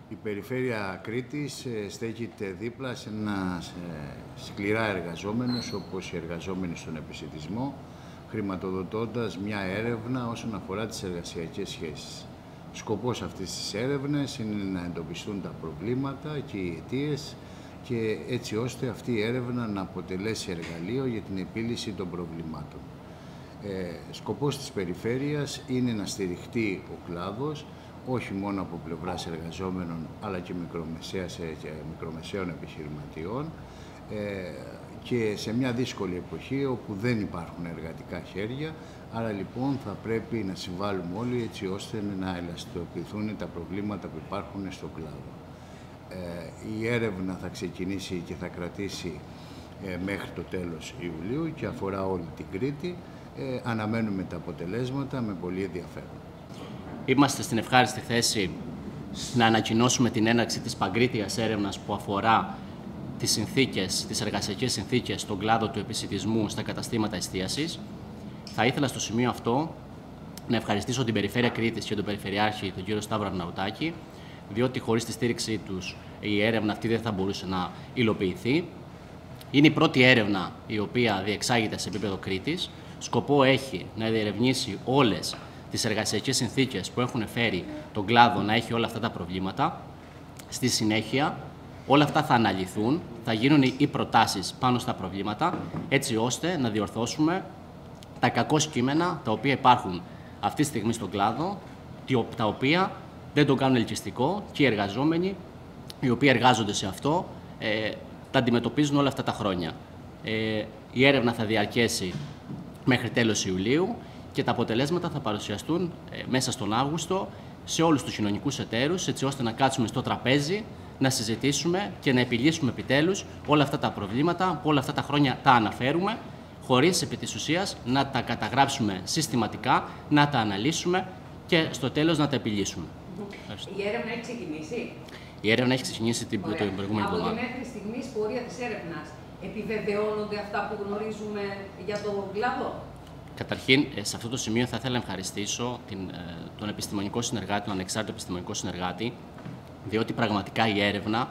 Η περιφέρεια Κρήτης στέκεται δίπλα σε ένα σκληρά εργαζόμενος, όπως οι εργαζόμενοι στον επισιτισμό, χρηματοδοτώντας μια έρευνα όσον αφορά τις εργασιακές σχέσεις. Σκοπός αυτής της έρευνας είναι να εντοπιστούν τα προβλήματα και οι αιτίες και έτσι ώστε αυτή η έρευνα να αποτελέσει εργαλείο για την επίλυση των προβλημάτων. Σκοπός της περιφέρειας είναι να στηριχτεί ο κλάδος, όχι μόνο από πλευράς εργαζόμενων, αλλά και μικρομεσαίων επιχειρηματιών και σε μια δύσκολη εποχή όπου δεν υπάρχουν εργατικά χέρια, άρα λοιπόν θα πρέπει να συμβάλλουμε όλοι έτσι ώστε να ελαστικοποιηθούν τα προβλήματα που υπάρχουν στο κλάδο. Η έρευνα θα ξεκινήσει και θα κρατήσει μέχρι το τέλος Ιουλίου και αφορά όλη την Κρήτη. Αναμένουμε τα αποτελέσματα με πολύ ενδιαφέρον. Είμαστε στην ευχάριστη θέση να ανακοινώσουμε την έναρξη της παγκρίτιας έρευνας που αφορά τις εργασιακές συνθήκες στον κλάδο του επισιτισμού στα καταστήματα εστίασης. Θα ήθελα στο σημείο αυτό να ευχαριστήσω την Περιφέρεια Κρήτης και τον Περιφερειάρχη, τον κύριο Σταύρο Αρναουτάκη, διότι χωρίς τη στήριξή τους η έρευνα αυτή δεν θα μπορούσε να υλοποιηθεί. Είναι η πρώτη έρευνα η οποία διεξάγεται σε επίπεδο Κρήτης. Σκοπό έχει να διερευνήσει όλες τις εργασιακές συνθήκες που έχουν φέρει τον κλάδο να έχει όλα αυτά τα προβλήματα. Στη συνέχεια, όλα αυτά θα αναλυθούν, θα γίνουν οι προτάσεις πάνω στα προβλήματα, έτσι ώστε να διορθώσουμε τα κακώς κείμενα τα οποία υπάρχουν αυτή τη στιγμή στον κλάδο, τα οποία δεν τον κάνουν ελκυστικό και οι εργαζόμενοι οι οποίοι εργάζονται σε αυτό τα αντιμετωπίζουν όλα αυτά τα χρόνια. Η έρευνα θα διαρκέσει μέχρι τέλος Ιουλίου και τα αποτελέσματα θα παρουσιαστούν μέσα στον Αύγουστο σε όλους τους κοινωνικούς εταίρους, έτσι ώστε να κάτσουμε στο τραπέζι, να συζητήσουμε και να επιλύσουμε επιτέλους όλα αυτά τα προβλήματα που όλα αυτά τα χρόνια τα αναφέρουμε, χωρίς επί της ουσίας να τα καταγράψουμε συστηματικά, να τα αναλύσουμε και στο τέλος να τα επιλύσουμε. Η έρευνα έχει ξεκινήσει. Η έρευνα έχει ξεκινήσει την προηγούμενη εβδομάδα. Από τη μέχρι στιγμής πορεία της έρευνας, επιβεβαιώνονται αυτά που γνωρίζουμε για τον κλάδο? Καταρχήν, σε αυτό το σημείο θα ήθελα να ευχαριστήσω τον επιστημονικό συνεργάτη, τον ανεξάρτητο επιστημονικό συνεργάτη, διότι πραγματικά η έρευνα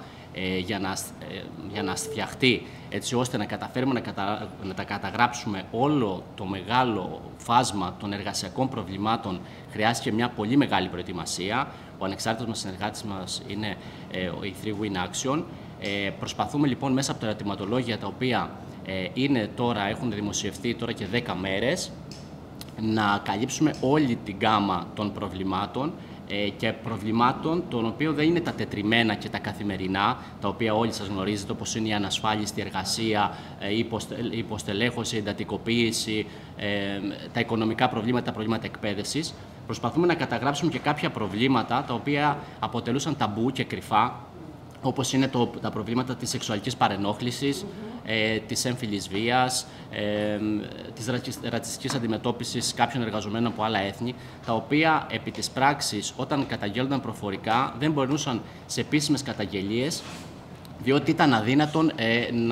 για να φτιαχτεί έτσι ώστε να καταφέρουμε να τα καταγράψουμε όλο το μεγάλο φάσμα των εργασιακών προβλημάτων χρειάστηκε μια πολύ μεγάλη προετοιμασία. Ο ανεξάρτητος μας συνεργάτης μας είναι η 3Win Action. Προσπαθούμε λοιπόν μέσα από τα ερωτηματολόγια τα οποία έχουν δημοσιευτεί τώρα και 10 μέρες να καλύψουμε όλη την γκάμα των προβλημάτων και προβλημάτων των οποίων δεν είναι τα τετριμένα και τα καθημερινά, τα οποία όλοι σας γνωρίζετε, όπως είναι η ανασφάλιστη εργασία, η υποστελέχωση, η εντατικοποίηση, τα οικονομικά προβλήματα, τα προβλήματα εκπαίδευσης. Προσπαθούμε να καταγράψουμε και κάποια προβλήματα τα οποία αποτελούσαν ταμπού και κρυφά, όπως είναι τα προβλήματα της σεξουαλικής παρενόχλησης, της έμφυλης βίας, της ρατσιστικής αντιμετώπισης κάποιων εργαζομένων από άλλα έθνη, τα οποία επί της πράξης, όταν καταγγέλλονταν προφορικά, δεν μπορούσαν σε επίσημες καταγγελίες, διότι ήταν αδύνατον να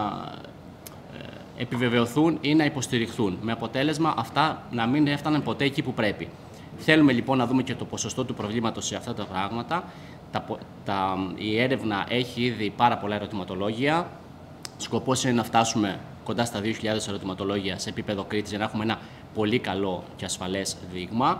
επιβεβαιωθούν ή να υποστηριχθούν, με αποτέλεσμα αυτά να μην έφταναν ποτέ εκεί που πρέπει. Θέλουμε λοιπόν να δούμε και το ποσοστό του προβλήματος σε αυτά τα πράγματα. Η έρευνα έχει ήδη πάρα πολλά ερωτηματολόγια. Σκοπός είναι να φτάσουμε κοντά στα 2.000 ερωτηματολόγια σε επίπεδο Κρήτης για να έχουμε ένα πολύ καλό και ασφαλές δείγμα.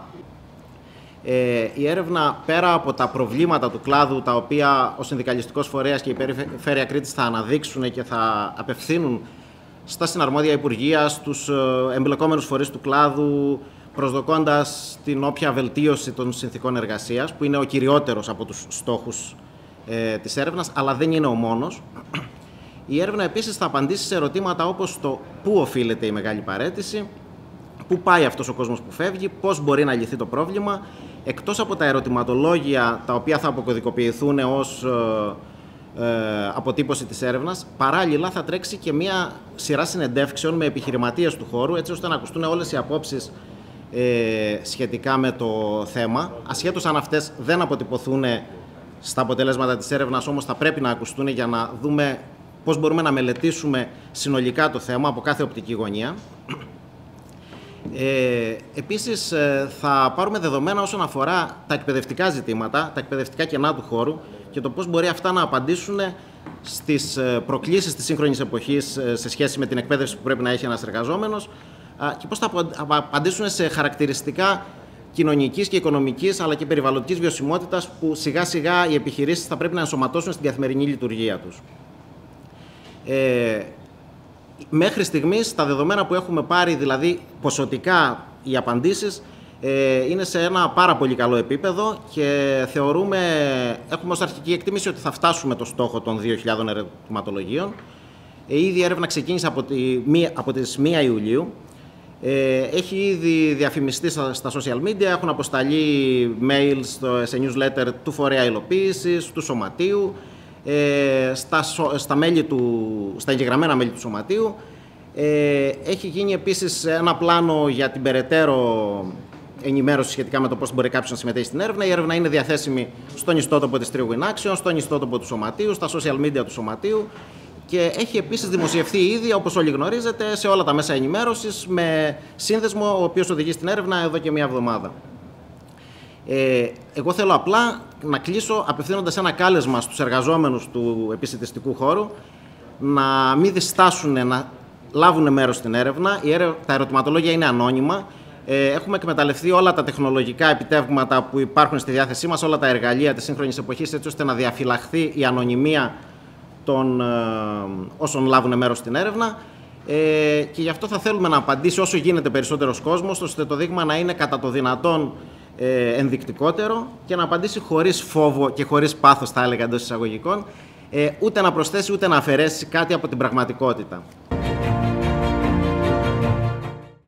Η έρευνα, πέρα από τα προβλήματα του κλάδου, τα οποία ο συνδικαλιστικός φορέας και η Περιφέρεια Κρήτης θα αναδείξουν και θα απευθύνουν στα συναρμόδια υπουργεία, στους εμπλεκόμενους φορείς του κλάδου, προσδοκώντας την όποια βελτίωση των συνθηκών εργασίας, που είναι ο κυριότερος από τους στόχους της έρευνας, αλλά δεν είναι ο μόνος. Η έρευνα επίσης θα απαντήσει σε ερωτήματα όπως το πού οφείλεται η μεγάλη παραίτηση, πού πάει αυτός ο κόσμος που φεύγει, πώς μπορεί να λυθεί το πρόβλημα. Εκτός από τα ερωτηματολόγια τα οποία θα αποκωδικοποιηθούν ως αποτύπωση της έρευνας, παράλληλα θα τρέξει και μία σειρά συνεντεύξεων με επιχειρηματίες του χώρου, έτσι ώστε να ακουστούν όλες οι απόψεις σχετικά με το θέμα. Ασχέτως αν αυτές δεν αποτυπωθούν στα αποτελέσματα της έρευνας, όμως θα πρέπει να ακουστούν για να δούμε πώς μπορούμε να μελετήσουμε συνολικά το θέμα από κάθε οπτική γωνία. Επίσης, θα πάρουμε δεδομένα όσον αφορά τα εκπαιδευτικά ζητήματα, τα εκπαιδευτικά κενά του χώρου και το πώς μπορεί αυτά να απαντήσουν στις προκλήσεις της σύγχρονης εποχής σε σχέση με την εκπαίδευση που πρέπει να έχει ένας εργαζόμενος και πώς θα απαντήσουν σε χαρακτηριστικά κοινωνικής και οικονομικής αλλά και περιβαλλοντικής βιωσιμότητας που σιγά σιγά οι επιχειρήσεις θα πρέπει να ενσωματώσουν στην καθημερινή λειτουργία τους. Μέχρι στιγμής, τα δεδομένα που έχουμε πάρει, δηλαδή ποσοτικά οι απαντήσεις, είναι σε ένα πάρα πολύ καλό επίπεδο και έχουμε ως αρχική εκτίμηση ότι θα φτάσουμε το στόχο των 2.000 ερωτηματολογίων. Ήδη η έρευνα ξεκίνησε από τις 1 Ιουλίου. Έχει ήδη διαφημιστεί στα social media, έχουν αποσταλεί mails σε newsletter του φορέα υλοποίησης, του Σωματείου, στα εγγεγραμμένα μέλη του Σωματείου. Έχει γίνει επίσης ένα πλάνο για την περαιτέρω ενημέρωση σχετικά με το πώς μπορεί κάποιος να συμμετέχει στην έρευνα. Η έρευνα είναι διαθέσιμη στον ιστότοπο της Trio Win Action, στον ιστότοπο του Σωματείου, στα social media του Σωματείου και έχει επίσης δημοσιευθεί ήδη, όπως όλοι γνωρίζετε, σε όλα τα μέσα ενημέρωσης με σύνδεσμο ο οποίος οδηγεί στην έρευνα εδώ και 1 εβδομάδα. Εγώ θέλω απλά να κλείσω απευθύνοντας ένα κάλεσμα στους εργαζόμενους του επισιτιστικού χώρου να μην διστάσουν να λάβουν μέρος στην έρευνα. Τα ερωτηματολόγια είναι ανώνυμα. Έχουμε εκμεταλλευτεί όλα τα τεχνολογικά επιτεύγματα που υπάρχουν στη διάθεσή μας, όλα τα εργαλεία της σύγχρονης εποχής, έτσι ώστε να διαφυλαχθεί η ανωνυμία των όσων λάβουν μέρος στην έρευνα. Και γι' αυτό θα θέλουμε να απαντήσει όσο γίνεται περισσότερος κόσμος, ώστε το δείγμα να είναι κατά το δυνατόν ενδεικτικότερο και να απαντήσει χωρίς φόβο και χωρίς πάθος, θα έλεγα εντός εισαγωγικών, ούτε να προσθέσει ούτε να αφαιρέσει κάτι από την πραγματικότητα.